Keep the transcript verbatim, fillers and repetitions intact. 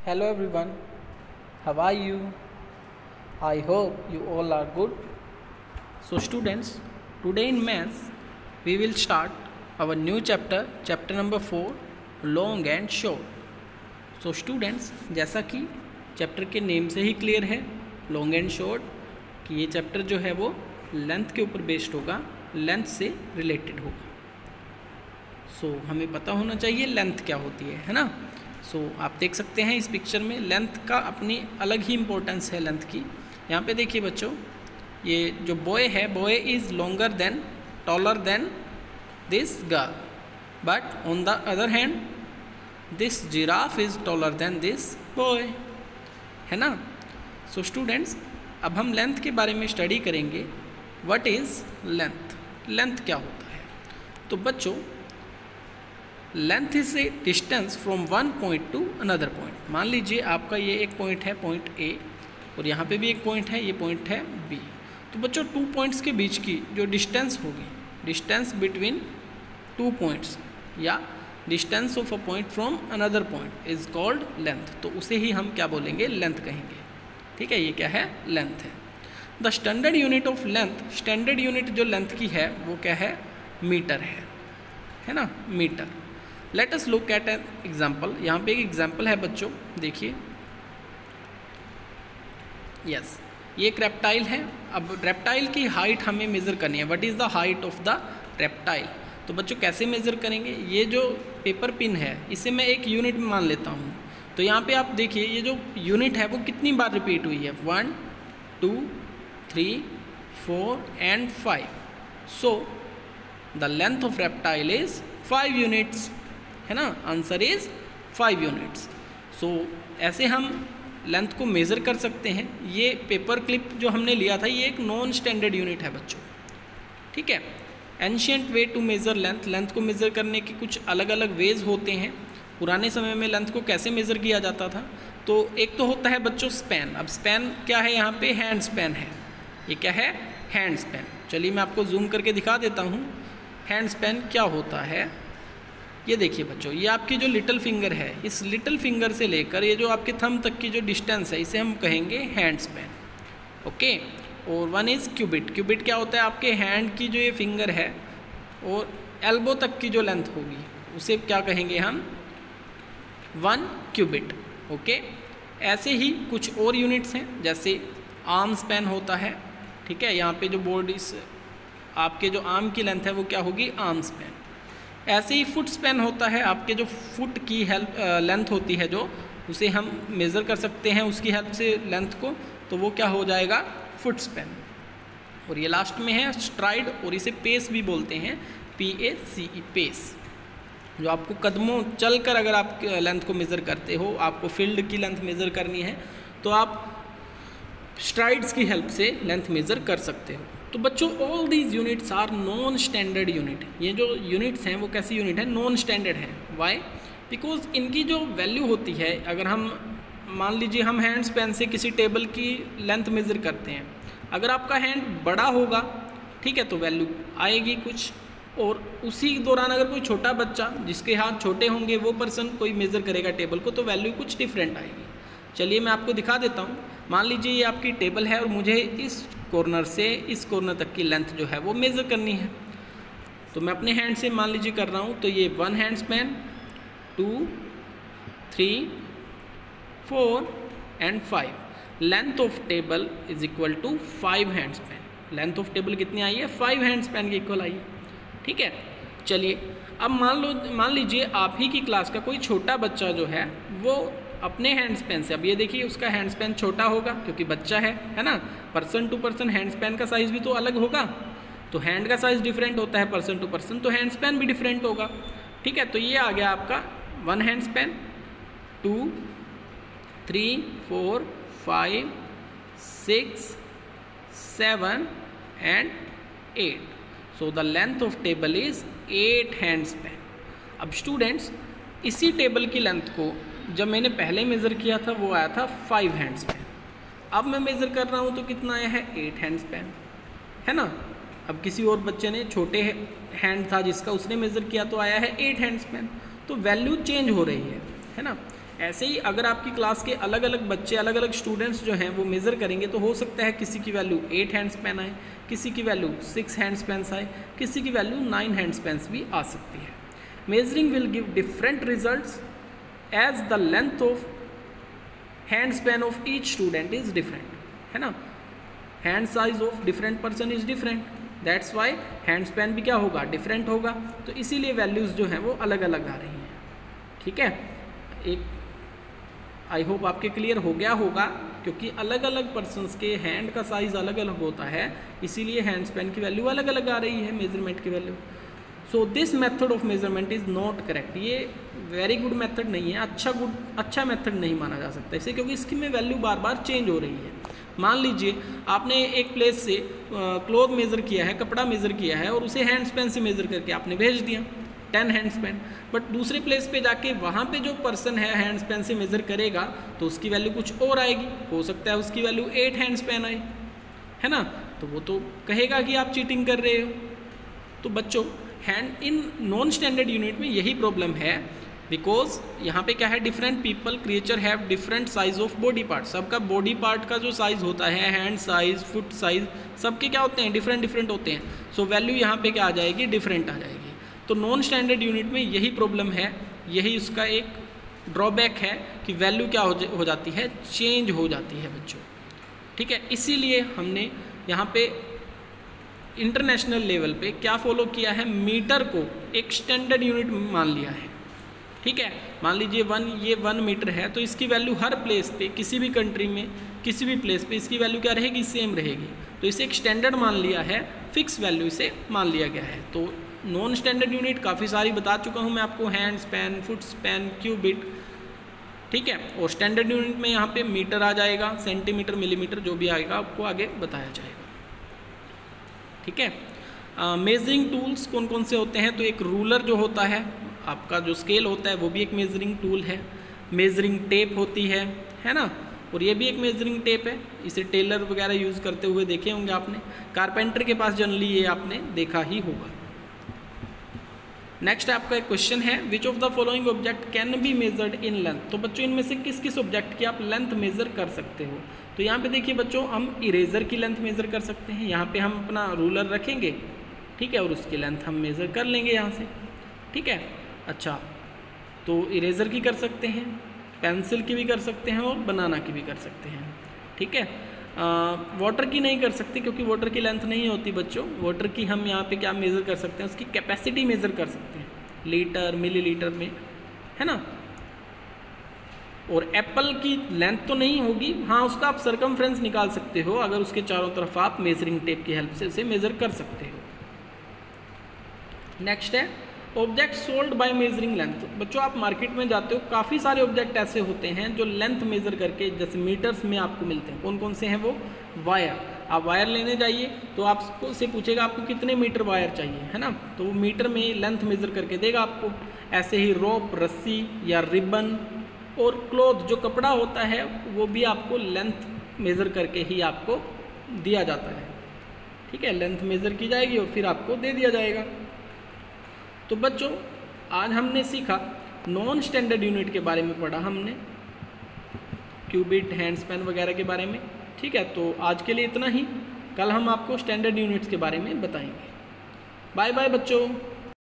Hello everyone, how are you? I hope you all are good. So students, today in maths we will start our new chapter, chapter number four, long and short. So students, जैसा कि chapter के name से ही clear है, long and short, कि ये chapter जो है वो लेंथ के ऊपर बेस्ड होगा, लेंथ से रिलेटेड होगा. सो so, हमें पता होना चाहिए लेंथ क्या होती है है ना. सो so, आप देख सकते हैं इस पिक्चर में लेंथ का अपनी अलग ही इम्पोर्टेंस है लेंथ की. यहाँ पे देखिए बच्चों, ये जो बॉय है, boy is longer than taller than this girl, but on the other hand this giraffe is taller than this boy, है ना. सो स्टूडेंट्स, अब हम लेंथ के बारे में स्टडी करेंगे. व्हाट इज़ लेंथ, लेंथ क्या होता है. तो बच्चों, length is a distance from one point to another point. मान लीजिए आपका ये एक पॉइंट है, पॉइंट ए, और यहाँ पे भी एक पॉइंट है, ये पॉइंट है बी. तो बच्चों, टू पॉइंट्स के बीच की जो डिस्टेंस होगी, डिस्टेंस बिटवीन टू पॉइंट्स या distance of a point from another point is called length. तो उसे ही हम क्या बोलेंगे, लेंथ कहेंगे. ठीक है, ये क्या है, लेंथ है. The standard unit of length, standard unit जो लेंथ की है वो क्या है, मीटर है, है ना, metre. Let us look at an example. यहाँ पे एक एग्जाम्पल है बच्चों, देखिए. यस, ये एक रेप्टाइल है. अब रेप्टाइल की हाइट हमें मेज़र करनी है. What is the height of the reptile. तो बच्चों कैसे मेज़र करेंगे, ये जो पेपर पिन है इसे मैं एक यूनिट में मान लेता हूँ. तो यहाँ पे आप देखिए, ये जो यूनिट है वो कितनी बार रिपीट हुई है, one two three four and five. So the length of reptile is five units, है ना. Answer is five units. So ऐसे हम लेंथ को मेज़र कर सकते हैं. ये पेपर क्लिप जो हमने लिया था, ये एक नॉन स्टैंडर्ड यूनिट है बच्चों. ठीक है. Ancient way to measure length, length को मेज़र करने के कुछ अलग अलग वेज होते हैं. पुराने समय में लेंथ को कैसे मेज़र किया जाता था, तो एक तो होता है बच्चों स्पैन. अब स्पैन क्या है, यहाँ पे हैंड स्पैन है. ये क्या है, हैंड स्पैन. चलिए मैं आपको जूम करके दिखा देता हूँ हैंड स्पैन क्या होता है. ये देखिए बच्चों, ये आपकी जो लिटिल फिंगर है, इस लिटिल फिंगर से लेकर ये जो आपके थंब तक की जो डिस्टेंस है, इसे हम कहेंगे हैंड स्पैन. ओके. और वन इज़ क्यूबिट. क्यूबिट क्या होता है, आपके हैंड की जो ये फिंगर है और एल्बो तक की जो लेंथ होगी उसे क्या कहेंगे हम, वन क्यूबिट. ओके. ऐसे ही कुछ और यूनिट्स हैं, जैसे आर्म स्पैन होता है. ठीक है, यहाँ पे जो बॉडी आपके जो आर्म की लेंथ है वो क्या होगी, आर्म स्पैन. ऐसे ही फुट स्पैन होता है. आपके जो फुट की हेल्प लेंथ होती है जो, उसे हम मेज़र कर सकते हैं उसकी हेल्प से लेंथ को, तो वो क्या हो जाएगा, फुट स्पैन. और ये लास्ट में है स्ट्राइड, और इसे पेस भी बोलते हैं, P A C E, pace. जो आपको कदमों चलकर अगर आप लेंथ को मेज़र करते हो, आपको फील्ड की लेंथ मेज़र करनी है, तो आप स्ट्राइड्स की हेल्प से लेंथ मेज़र कर सकते हो. तो बच्चों, all these units are non standard unit. ये जो यूनिट्स हैं वो कैसी यूनिट है, नॉन स्टैंडर्ड है. वाई, बिकॉज इनकी जो वैल्यू होती है, अगर हम मान लीजिए हम हैंड स्पैन से किसी टेबल की लेंथ मेज़र करते हैं, अगर आपका हैंड बड़ा होगा, ठीक है, तो वैल्यू आएगी कुछ. और उसी दौरान अगर कोई छोटा बच्चा जिसके हाथ छोटे होंगे वो पर्सन कोई मेज़र करेगा टेबल को, तो वैल्यू कुछ डिफरेंट आएगी. चलिए मैं आपको दिखा देता हूँ. मान लीजिए ये आपकी टेबल है और मुझे इस कॉर्नर से इस कॉर्नर तक की लेंथ जो है वो मेज़र करनी है. तो मैं अपने हैंड से मान लीजिए कर रहा हूँ. तो ये one hand span, two, three, four and five. Length of table is equal to five hand span. Length of table कितनी आई है, फाइव हैंड स्पैन के इक्वल आई है. ठीक है. चलिए अब मान लो, मान लीजिए आप ही की क्लास का कोई छोटा बच्चा जो है वो अपने हैंड स्पैन से, अब ये देखिए उसका हैंड स्पैन छोटा होगा क्योंकि बच्चा है है ना. Person to person hand span का साइज़ भी तो अलग होगा. तो हैंड का साइज़ डिफरेंट होता है पर्सन टू पर्सन, तो हैंड स्पैन भी डिफरेंट होगा. ठीक है. तो ये आ गया आपका one hand span, two, three, four, five, six, seven and eight. So the length of table is eight hand span. अब स्टूडेंट्स, इसी टेबल की लेंथ को जब मैंने पहले मेज़र किया था वो आया था फाइव हैंड स्पैन. अब मैं मेज़र कर रहा हूँ तो कितना आया है, एट हैंड स्पैन, है ना. अब किसी और बच्चे ने छोटे हैंड था जिसका, उसने मेज़र किया तो आया है एट हैंड स्पैन. तो वैल्यू चेंज हो रही है, है ना. ऐसे ही अगर आपकी क्लास के अलग अलग बच्चे, अलग अलग स्टूडेंट्स जो हैं वो मेज़र करेंगे तो हो सकता है किसी की वैल्यू एट हैंड स्पैन आए, किसी की वैल्यू सिक्स हैंड स्पैन्स आए, किसी की वैल्यू नाइन हैंड स्पैन्स भी आ सकती है। Measuring will give different results as the length of hand span of each student is different, है ना। Hand size of different person is different, that's why hand span भी क्या होगा, different होगा। तो इसीलिए वैल्यूज़ जो हैं वो अलग अलग आ रही हैं, ठीक है। एक आई होप आपके क्लियर हो गया होगा, क्योंकि अलग अलग पर्सन्स के हैंड का साइज़ अलग अलग होता है, इसीलिए हैंड स्पैन की वैल्यू अलग अलग आ रही है, मेजरमेंट की value. So this method of measurement is not correct, ये वेरी गुड मेथड नहीं है, अच्छा गुड अच्छा मेथड नहीं माना जा सकता इसे, क्योंकि इसकी में वैल्यू बार बार चेंज हो रही है। मान लीजिए आपने एक प्लेस से क्लॉथ मेज़र किया है, कपड़ा मेज़र किया है, और उसे हैंड स्पैन से मेज़र करके आपने भेज दिया टेन हैंड स्पैन, बट दूसरे प्लेस पे जाके वहाँ पे जो पर्सन है हैंड स्पैन से मेज़र करेगा तो उसकी वैल्यू कुछ और आएगी, हो सकता है उसकी वैल्यू एट हैंड स्पैन आए, है ना। तो वो तो कहेगा कि आप चीटिंग कर रहे हो। तो बच्चों hand in non standard unit में यही प्रॉब्लम है, बिकॉज यहाँ पे क्या है, different people creature have different size of body part. सबका बॉडी पार्ट का जो साइज़ होता है, हैंड साइज, फुट साइज, सबके क्या होते हैं, डिफरेंट डिफरेंट होते हैं। सो वैल्यू यहाँ पे क्या आ जाएगी, डिफरेंट आ जाएगी। तो नॉन स्टैंडर्ड यूनिट में यही प्रॉब्लम है, यही उसका एक ड्रॉबैक है कि वैल्यू क्या हो, हो जाती है, चेंज हो जाती है बच्चों, ठीक है। इसीलिए हमने यहाँ पे इंटरनेशनल लेवल पे क्या फॉलो किया है, मीटर को एक स्टैंडर्ड यूनिट मान लिया है, ठीक है। मान लीजिए वन ये वन मीटर है, तो इसकी वैल्यू हर प्लेस पे, किसी भी कंट्री में, किसी भी प्लेस पे इसकी वैल्यू क्या रहेगी, सेम रहेगी। तो इसे एक स्टैंडर्ड मान लिया है, फिक्स वैल्यू इसे मान लिया गया है। तो नॉन स्टैंडर्ड यूनिट काफ़ी सारी बता चुका हूँ मैं आपको, hand span, foot span, cubit, ठीक है। और स्टैंडर्ड यूनिट में यहाँ पे मीटर आ जाएगा, सेंटीमीटर, मिलीमीटर, जो भी आएगा आपको आगे बताया जाएगा, ठीक है। मेजरिंग टूल्स कौन कौन से होते हैं, तो एक रूलर जो होता है, आपका जो स्केल होता है वो भी एक मेजरिंग टूल है। मेजरिंग टेप होती है, है ना, और ये भी एक मेजरिंग टेप है, इसे टेलर वगैरह यूज़ करते हुए देखे होंगे आपने, कारपेंटर के पास जनरली ये आपने देखा ही होगा। नेक्स्ट आपका एक क्वेश्चन है, which of the following object can be measured in length. तो बच्चों इनमें से किस किस ऑब्जेक्ट की आप लेंथ मेज़र कर सकते हो। तो यहाँ पे देखिए बच्चों, हम इरेज़र की लेंथ मेज़र कर सकते हैं, यहाँ पे हम अपना रूलर रखेंगे, ठीक है, और उसकी लेंथ हम मेज़र कर लेंगे यहाँ से, ठीक है। अच्छा, तो इरेज़र की कर सकते हैं, पेंसिल की भी कर सकते हैं, और बनाना की भी कर सकते हैं, ठीक है। वाटर की नहीं कर सकते, क्योंकि वाटर की लेंथ नहीं होती बच्चों। वाटर की हम यहाँ पे क्या मेज़र कर सकते हैं, उसकी कैपेसिटी मेज़र कर सकते हैं, लीटर, मिलीलीटर में, है ना। और एप्पल की लेंथ तो नहीं होगी, हाँ उसका आप सर्कमफ्रेंस निकाल सकते हो, अगर उसके चारों तरफ आप मेजरिंग टेप की हेल्प से उसे मेज़र कर सकते हो। नेक्स्ट है object sold by measuring length. बच्चों आप मार्केट में जाते हो, काफ़ी सारे ऑब्जेक्ट ऐसे होते हैं जो लेंथ मेज़र करके, जैसे मीटर्स में आपको मिलते हैं। कौन कौन से हैं वो, वायर। आप वायर लेने जाइए तो आपको से पूछेगा आपको कितने मीटर वायर चाहिए, है ना, तो वो मीटर में लेंथ मेज़र करके देगा आपको। ऐसे ही रोप, रस्सी या रिबन, और क्लॉथ जो कपड़ा होता है वो भी आपको लेंथ मेज़र करके ही आपको दिया जाता है, ठीक है। लेंथ मेज़र की जाएगी और फिर आपको दे दिया जाएगा। तो बच्चों आज हमने सीखा नॉन स्टैंडर्ड यूनिट के बारे में, पढ़ा हमने क्यूबिट, हैंड स्पैन वगैरह के बारे में, ठीक है। तो आज के लिए इतना ही, कल हम आपको स्टैंडर्ड यूनिट्स के बारे में बताएंगे। बाय बाय बच्चों।